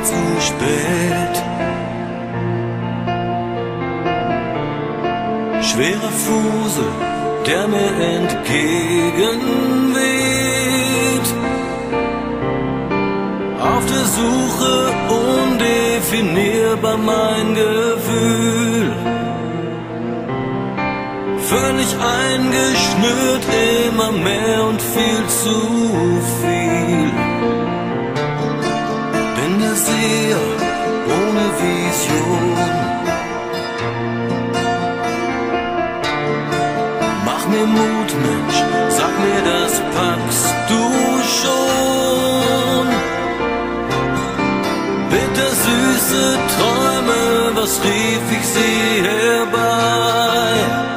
zu spät. Schwerer Fusel, der mir entgegenweht, auf der Suche undefinierbar mein Gefühl, völlig eingeschnürt, immer mehr und viel zu viel. Bin der Seher ohne Vision, mach mir Mut, Mensch, sag mir, das packst du schon. Bittersüße Träume, was rief ich sie herbei?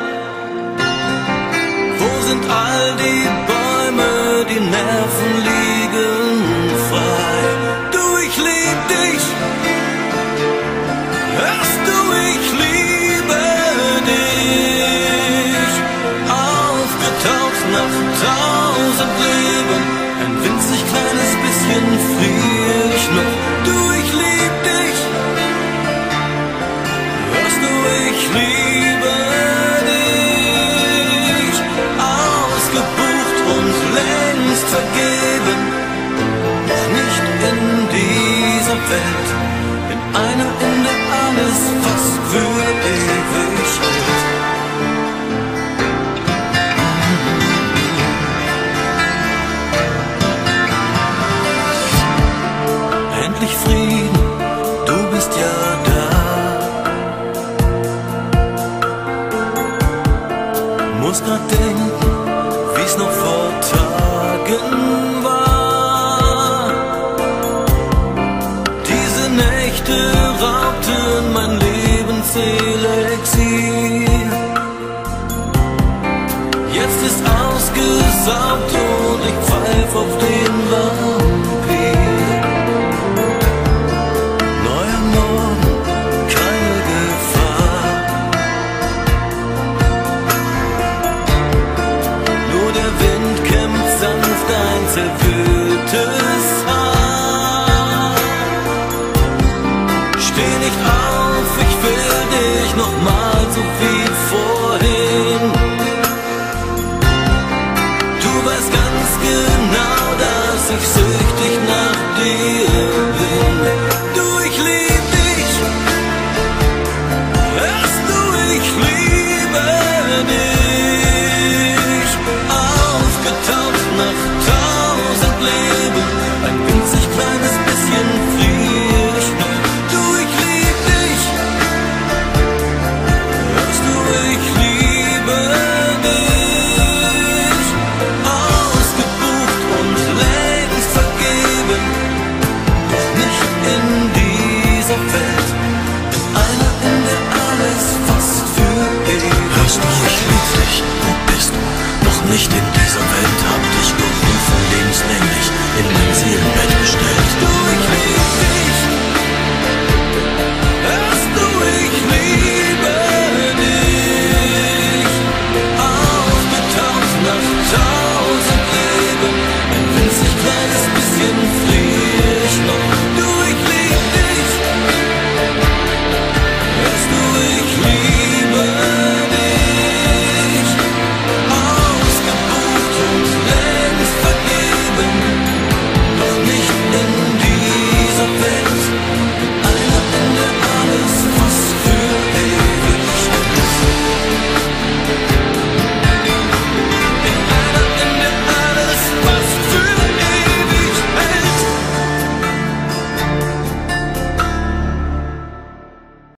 Wo sind all die Bäume, die Nerven liegen frei? Du, ich lieb dich, hörst du, ich liebe dich. Aufgetaucht nach 1000 Leben, ein winzig kleines bisschen frier ich noch. Du, ich lieb dich, hörst du, ich liebe dich. Ausgebucht und längst vergeben, noch nicht in dieser Welt, in einer, in der alles fast für ewig hält. Endlich Frieden, du bist ja da. Muss grad denken, wie's noch vor Tagen war. Diese Nächte raubten mein Lebenselixier. Jetzt ist ausgesaugt und ich pfeif auf den Vampir. Neuer Morgen, keine Gefahr. Nur der Wind kämmt sanft ein zerwühltes Haar. Steh nicht auf, ich will dich noch mal so wie vorhin. Du weißt ganz genau, dass ich süchtig nach dir bin. Du, ich lieb dich, hörst du, ich liebe dich. Aufgetaucht nach 1000 Leben, ein winzig kleines bisschen frier ich noch. Du, ich lieb dich, hörst du, ich liebe dich. Ausgebucht und längst vergeben, doch nicht in dieser Welt, in einer, in der alles fast für ewig. Hörst du, ich lieb dich, wo bist du? Noch nicht in der